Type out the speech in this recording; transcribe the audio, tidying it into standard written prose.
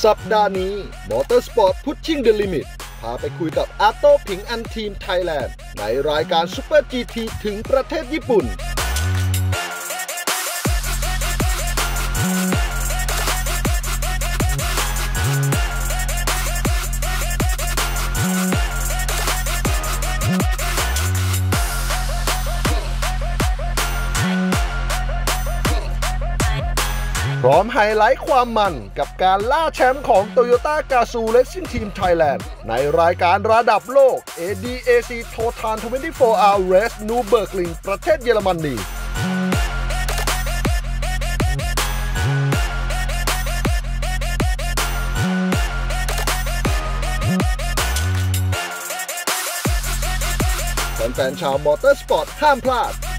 สัปดาห์นี้ Motorsport Pushing the Limit พาไปคุยกับอาโต้ผิงอันทีมไทยแลนด์ในรายการ Super GT ถึงประเทศญี่ปุ่นพร้อมไฮไลท์ความมันกับการล่าแชมป์ของ Toyota Gazoo Racing Team Thailand ในรายการระดับโลก ADAC Total 24 Hour Race Nürburgring ประเทศเยอรมนีแฟนๆชาวมอเตอร์สปอร์ตห้ามพลาด